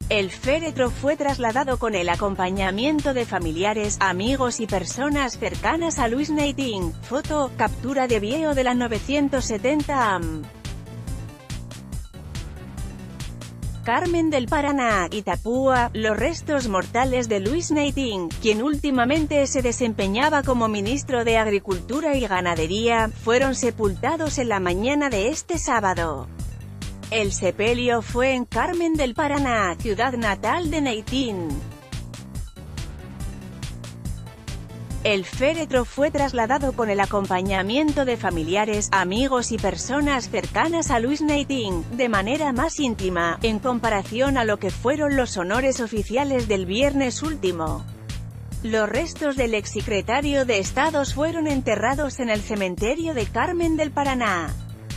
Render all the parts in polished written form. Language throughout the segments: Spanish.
El féretro fue trasladado con el acompañamiento de familiares, amigos y personas cercanas a Louise Neiting. Foto, captura de video de la 970 AM. Carmen del Paraná, Itapúa. Los restos mortales de Louise Neiting, quien últimamente se desempeñaba como ministro de Agricultura y Ganadería, fueron sepultados en la mañana de este sábado. El sepelio fue en Carmen del Paraná, ciudad natal de Neiting. El féretro fue trasladado con el acompañamiento de familiares, amigos y personas cercanas a Louise Neiting, de manera más íntima, en comparación a lo que fueron los honores oficiales del viernes último. Los restos del exsecretario de Estado fueron enterrados en el cementerio de Carmen del Paraná.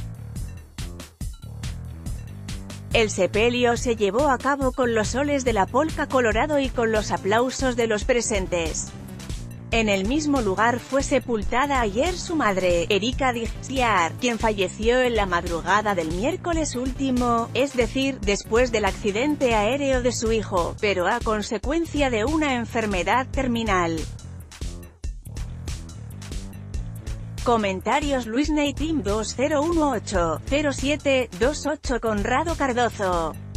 El sepelio se llevó a cabo con los soles de la polka colorado y con los aplausos de los presentes. En el mismo lugar fue sepultada ayer su madre, Erika Dixiar, quien falleció en la madrugada del miércoles último, es decir, después del accidente aéreo de su hijo, pero a consecuencia de una enfermedad terminal. Comentarios: Louise Neiting 2018-07-28 Conrado Cardozo.